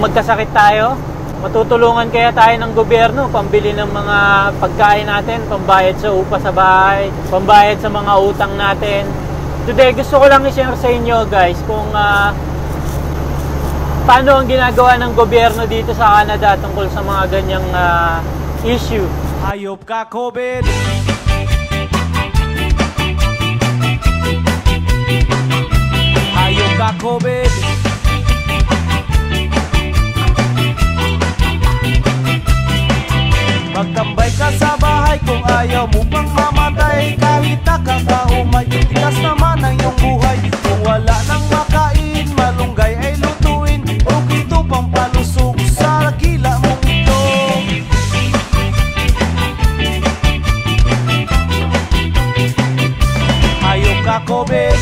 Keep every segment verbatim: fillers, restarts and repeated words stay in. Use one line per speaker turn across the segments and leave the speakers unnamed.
magkasakit tayo, matutulungan kaya tayo ng gobyerno, pambili ng mga pagkain natin, pambayad sa upa sa bahay, pambayad sa mga utang natin. Today, gusto ko lang i-share sa inyo guys kung uh, paano ang ginagawa ng gobyerno dito sa Canada tungkol sa mga ganyang uh, issue.
Hayop ka, COVID! Hayop ka, COVID! Magtambay ka sa bahay kung ayaw mo pang mamatay. Kahit nakakaumay, tigas naman ang iyong buhay. Kung wala nang makain, malunggay ay lutuin. O kito pang palusog sa kila mong ito. Hayop ka, COVID.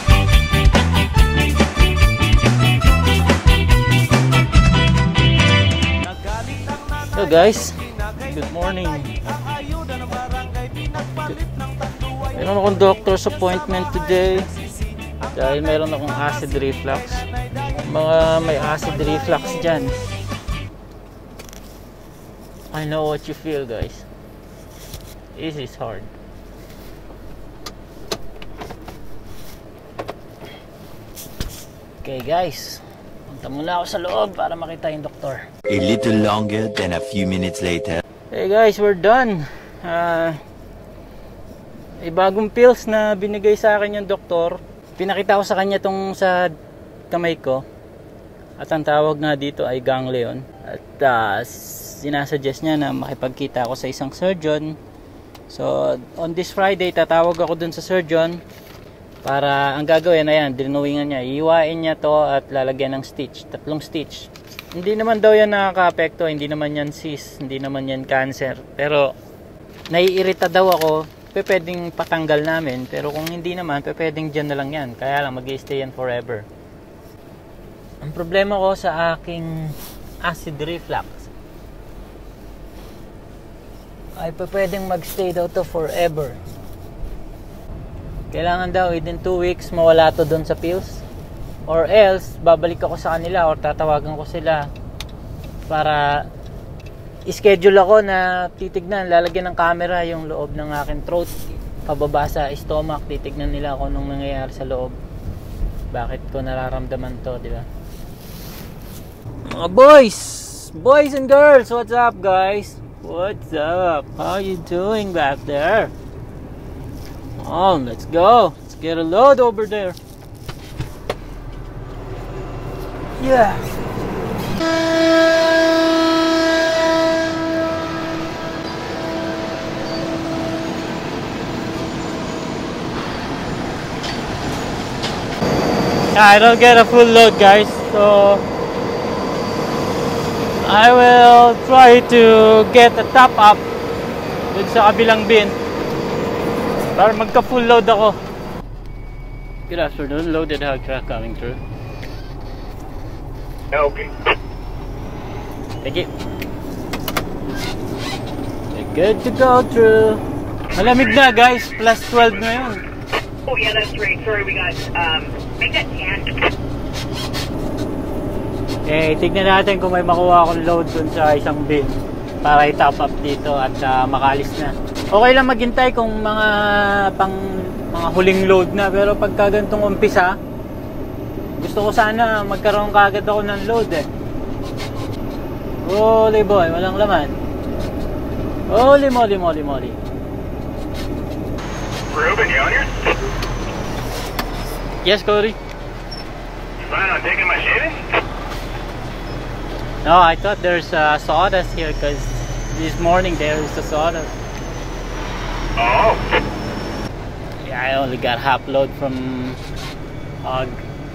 So guys, good morning. Meron akong doctor's appointment today dahil meron akong acid reflux. Mga may acid reflux dyan, I know what you feel guys. This is hard. Okay guys, punta muna ako sa loob para makita yung doktor.
A little longer than a few minutes later.
Hey guys, we're done. Uh, may bagong pills na binigay sa akin yung doktor. Pinakita ko sa kanya tong sa kamay ko. At ang tawag nga dito ay ganglion. At uh, sinasuggest niya na makipagkita ako sa isang surgeon. So on this Friday, tatawag ako dun sa surgeon. Para ang gagawin, ayan, drenowingan niya. Iiwain niya to at lalagyan ng stitch. Tatlong stitch. Hindi naman daw yan nakaka-apekto. Hindi naman yan cyst. Hindi naman yan cancer. Pero naiirita daw ako. Pwedeng patanggal namin. Pero kung hindi naman, pwedeng dyan na lang yan. Kaya lang, mag-i-stay yan forever. Ang problema ko sa aking acid reflux ay pwedeng mag-stay daw to forever. Kailangan daw within two weeks mawala to doon sa pills, or else babalik ako sa kanila or tatawagan ko sila para i-schedule ako na titignan, lalagyan ng camera yung loob ng aking throat pababa sa stomach, titignan nila kung anong nangyayari sa loob, bakit ko nararamdaman to, di ba? Mga boys boys and girls, what's up guys? What's up? How you doing back there? Oh, let's go. Let's get a load over there. Yeah. I don't get a full load, guys. So I will try to get a top up dun sa kabilang bin para magka full load ako. Good afternoon, loaded hog truck coming through.
Okay.
Thank you. You're good to go through. Malamig na guys, plus twelve na yun.
Oh yeah, that's right. Sorry, we got, um, make that ten.
Eh, tignan natin kung may makuha akong load dun sa isang bin para i-top up dito at uh, makalis na. Okay lang maghintay kung mga pang mga huling load na, pero pagka ganitong umpisa, gusto ko sana magkaroon kaagad ako ng load eh. Holy boy, walang laman. Holy moly moly moly.
Ruben, you on here?
Yes, Cody?
You plan on taking my shaving?
No, I thought there's uh, sawdust here because this morning there is a sawdust.
Oh.
Yeah, I only got half load from Hog.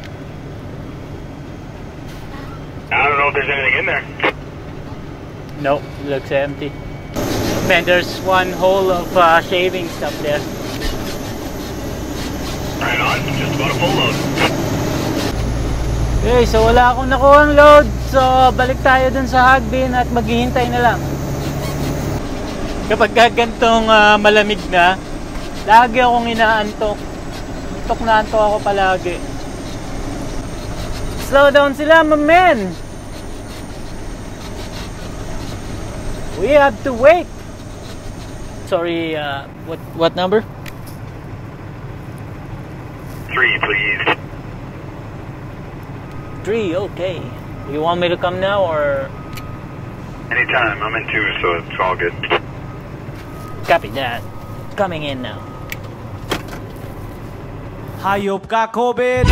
I don't know if there's anything in there.
Nope, it looks empty. Man, there's one hole of uh, shavings up there.
Right on, just about a full load.
Okay, so wala akong nakuhang load. So balik tayo dun sa hog bin at maghihintay na lang. Kapag gantong uh, malamig na, lagi akong inaantok. Antok na antok ako palagi. Slow down sila, my man. We have to wait. Sorry, uh, what what number?
Three, please.
Three, okay. You want me to come now or?
Anytime. I'm in two, so it's all good.
Copy that. Coming in now.
Hayop ka, COVID.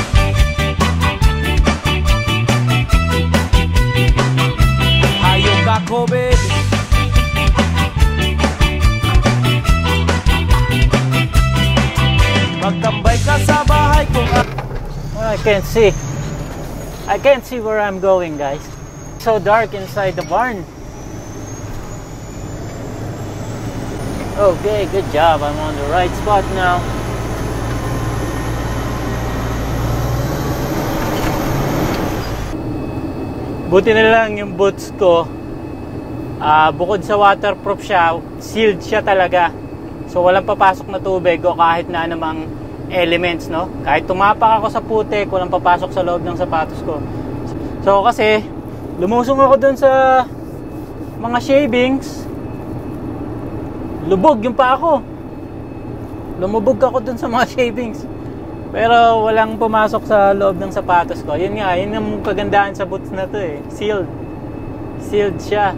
Hayop ka, COVID. Magtambay ka sa bahay kung
I can't see. I can't see where I'm going, guys. So dark inside the barn. Okay, good job. I'm on the right spot now. Buti na lang yung boots ko, uh, bukod sa waterproof siya, sealed siya talaga. So walang papasok na tubig o kahit na anumang elements, no? Kahit tumapak ako sa putik, walang papasok sa loob ng sapatos ko. So kasi lumusong ako dun sa mga shavings, lubog yung pa ako. Lumubog ako dun sa mga shavings. Pero walang pumasok sa loob ng sapatos ko. Yun nga, yun ang kagandahan sa boots na to eh. Sealed. Sealed siya.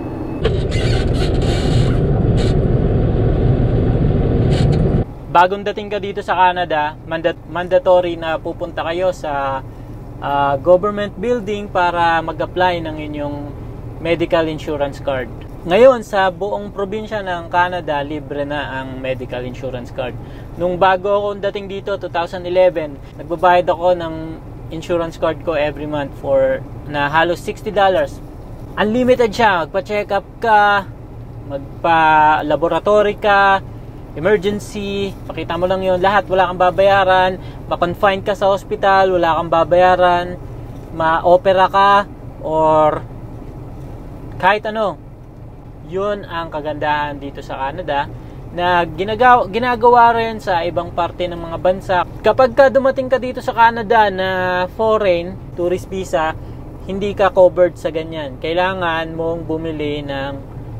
Bagong dating ka dito sa Canada, mandat mandatory na pupunta kayo sa uh, government building para mag-apply ng inyong medical insurance card. Ngayon, sa buong probinsya ng Canada, libre na ang medical insurance card. Nung bago akong dating dito, two thousand eleven, nagbabayad ako ng insurance card ko every month for na halos sixty dollars. Unlimited siya. Magpa-check up ka, magpa-laboratory ka, emergency, pakita mo lang yun. Lahat, wala kang babayaran. Ma-confine ka sa hospital, wala kang babayaran. Ma-opera ka, or kahit ano. Yun ang kagandahan dito sa Canada na ginagawa, ginagawa rin sa ibang parte ng mga bansa. Kapag ka dumating ka dito sa Canada na foreign, tourist visa, hindi ka covered sa ganyan. Kailangan mong bumili ng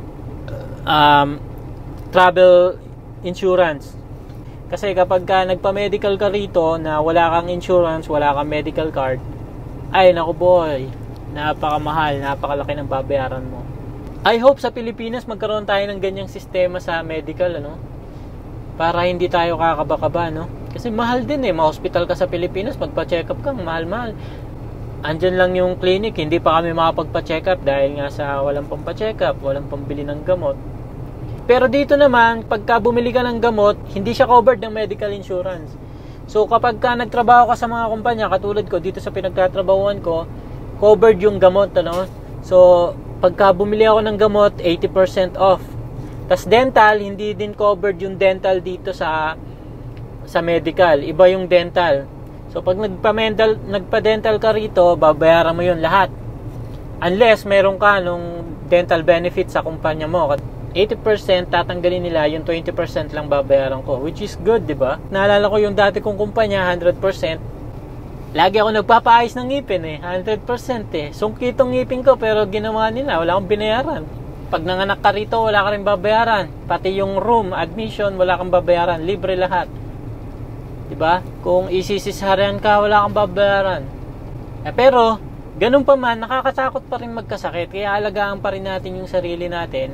um, travel insurance. Kasi kapag ka nagpa-medical ka rito na wala kang insurance, wala kang medical card, ay naku boy, napakamahal, napakalaki ng babayaran mo. I hope sa Pilipinas magkaroon tayo ng ganyang sistema sa medical, ano? Para hindi tayo kakaba-kaba, no? Kasi mahal din eh, ma-hospital ka sa Pilipinas, magpa-check up ka, mahal-mahal. Andyan lang yung clinic, hindi pa kami makapagpa-check up dahil nga sa walang pampa-check up, walang pambili ng gamot. Pero dito naman, pagka bumili ka ng gamot, hindi siya covered ng medical insurance. So kapag ka nagtrabaho ka sa mga kumpanya, katulad ko dito sa pinagtatrabahuan ko, covered yung gamot, ano? So pagka bumili ako ng gamot, eighty percent off. Tas dental, hindi din covered yung dental dito sa sa medical. Iba yung dental. So pag nagpa-dental, nagpa-dental ka rito, babayaran mo yun lahat. Unless meron ka nung dental benefit sa kumpanya mo. eighty percent tatanggalin nila, yung twenty percent lang babayaran ko, which is good, di ba? Naalala ko yung dati kong kumpanya, one hundred percent. Lagi ako nagpapaayos ng ngipin eh, one hundred percent eh. Sungkit ang ngipin ko pero ginawa nila, wala akong binayaran. Pag nanganak ka rito, wala ka rin babayaran. Pati yung room, admission, wala kang babayaran. Libre lahat. Diba? Kung isisisaryan ka, wala kang babayaran. Eh, pero, ganun pa man, nakakatakot pa rin magkasakit. Kaya alagaan pa rin natin yung sarili natin.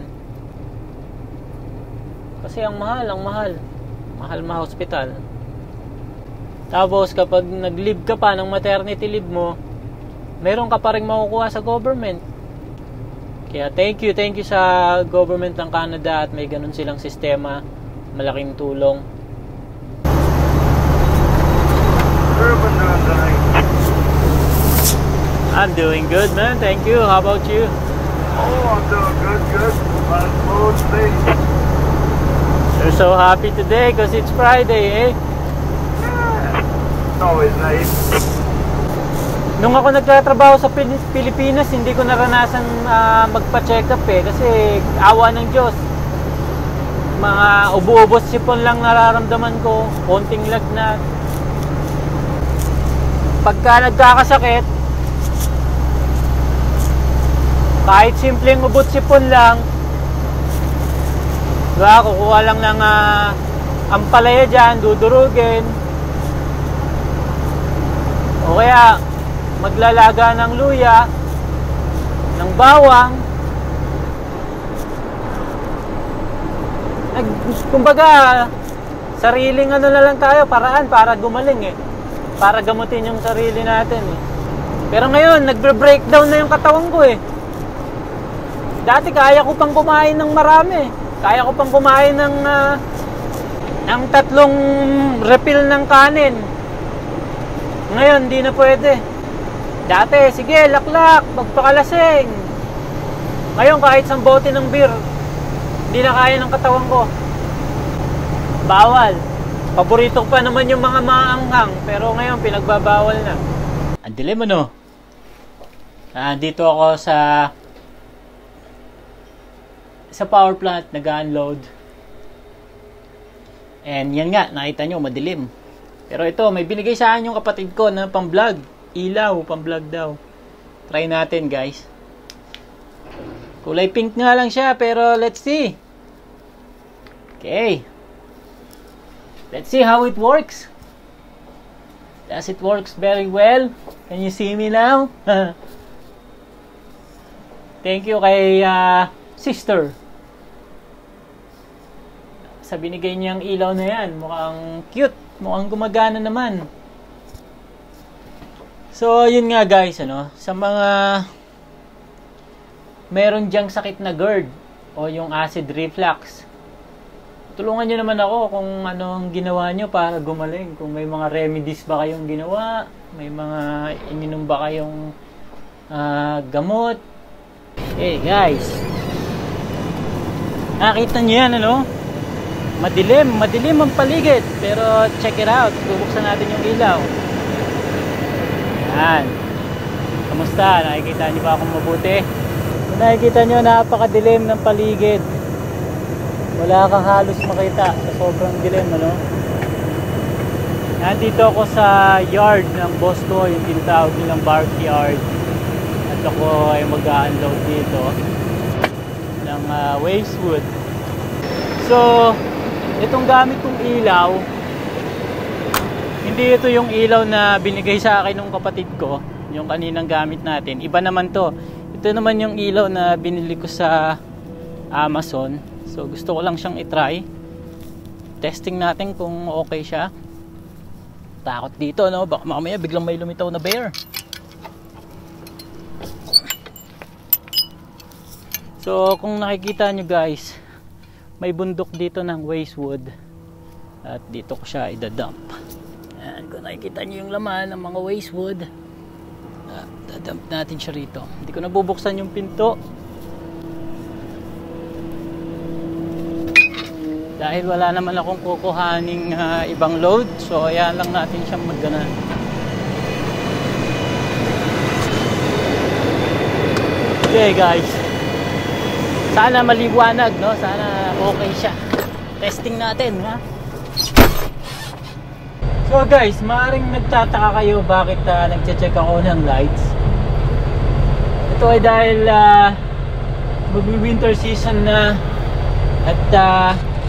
Kasi ang mahal, ang mahal. Mahal ma-hospital. Tapos kapag nag-leave ka pa ng maternity leave mo, meron ka pa rin makukuha sa government. Kaya thank you, thank you sa government ng Canada at may ganun silang sistema. Malaking tulong. I'm doing good, man. Thank you. How about you?
Oh, I'm doing good, good. I'm smooth state.
You're so happy today because it's Friday, eh?
Always nice.
Nung ako nagtatrabaho sa Pilipinas, hindi ko naranasan uh, magpa-check up eh. Kasi awa ng Diyos. Mga ubo-ubos sipon lang nararamdaman ko. Konting lagnat. Pagka nagkakasakit, kahit simpleng ubot sipon lang, Diba? Kukuha lang ng uh, ampalaya dyan, dudurugin. O kaya maglalaga ng luya, ng bawang. Nag, kumbaga, sariling ano na lang tayo, paraan para gumaling eh. Para gamutin yung sarili natin eh. Pero ngayon, nagbre-breakdown na yung katawan ko eh. Dati kaya ko pang kumain ng marami. Kaya ko pang kumain ng uh, ng tatlong refill ng kanin. Ngayon, di na pwede. Dati, sige, laklak, magpakalasing. Ngayon, kahit isang bote ng beer, hindi na kaya ng katawan ko. Bawal. Paborito ko pa naman yung mga maanghang, pero ngayon, pinagbabawal na. Ang dilim ano? Nandito ako sa sa power plant, nag-unload. And yan nga, nakita nyo, madilim. Pero ito, may binigay sa akin yung kapatid ko na pang-vlog. Ilaw, pang-vlog daw. Try natin, guys. Kulay pink nga lang siya, pero let's see. Okay. Let's see how it works. Does it works very well? Can you see me now? Thank you kay uh, sister. Sa binigay niyang ilaw na yan, mukhang cute, mukhang gumagana naman. So, yun nga guys, ano, sa mga meron diyang sakit na GERD o yung acid reflux, tulungan nyo naman ako kung anong ginawa nyo para gumaling. Kung may mga remedies ba kayong ginawa, may mga ininom ba kayong uh, gamot. Hey guys, nakita nyo yan, ano? Madilim, madilim ang paligid. Pero check it out, bubuksan natin yung ilaw. Yan. Kamusta? Nakikita nyo ba akong mabuti? Kung nakikita nyo, napakadilim ng paligid. Wala kang halos makita sa sobrang dilim, ano? Nandito ako sa yard ng boss ko, yung tinatawag nilang bark yard. At ako ay mag-unload dito ng uh, waste wood. So, itong gamit kong ilaw, hindi ito yung ilaw na binigay sa akin ng kapatid ko, yung kaninang gamit natin. Iba naman to. Ito naman yung ilaw na binili ko sa Amazon. So gusto ko lang siyang i-try. Testing natin kung okay siya. Takot dito, no? Baka mamaya biglang may lumitaw na bear. So kung nakikita nyo guys, may bundok dito ng waste wood. At dito ko siya idadump. Ayan, kung nakikita nyo yung laman ng mga waste wood, uh, dadump natin siya rito. Hindi ko nabubuksan yung pinto dahil wala naman akong kukuhaning uh, ibang load. So ayan lang natin siyang magganan. Okay guys, sana maliwanag, no? Sana okay siya. Testing natin, ha? So guys, maaaring nagtataka kayo bakit uh, nagche-check ako ng lights. Ito ay dahil uh, magwi-winter season na at uh,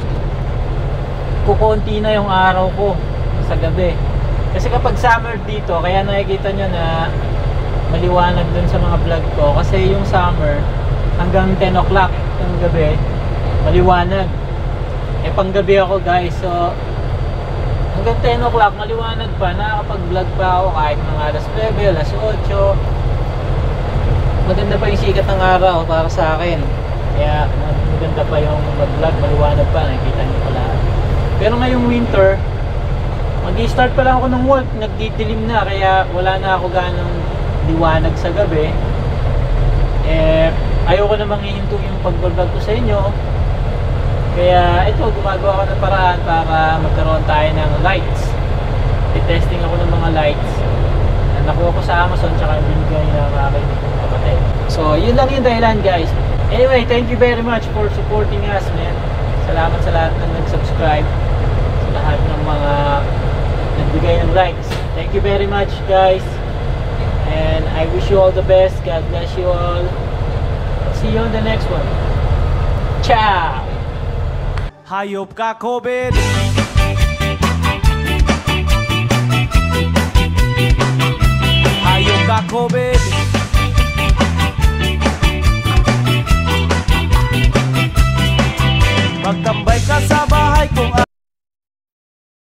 kukunti na yung araw ko sa gabi. Kasi kapag summer dito, kaya nakikita nyo na maliwanag dun sa mga vlog ko. Kasi yung summer, hanggang ten o'clock ng gabi, maliwanag. Eh panggabi ako guys, so hanggang ten o'clock maliwanag pa, nakakapag-vlog pa ako kahit mga alas nuwebe, alas otso. Maganda pa yung sikat ng araw para sa akin. Kaya maganda pa yung mag-vlog, maliwanag pa, nakikita niyo pa lahat. Pero ngayong winter, mag-i-start pa lang ako ng work, nagdidilim na, kaya wala na ako ganong liwanag sa gabi. Eh, ayoko namang hihinto yung pag-vlog ko sa inyo. Kaya ito, gumagawa ko ng paraan para magkaroon tayo ng lights. I-testing ako ng mga lights na nakuha ko sa Amazon, tsaka binigay ng aking kapatid. So, yun lang yung dahilan guys. Anyway, thank you very much for supporting us, man. Salamat sa lahat ng nag-subscribe, sa lahat ng mga nagbigay ng likes. Thank you very much guys. And I wish you all the best. God bless you all. See you on the next one. Ciao!
Hayop ka, COVID. Hayop ka, COVID.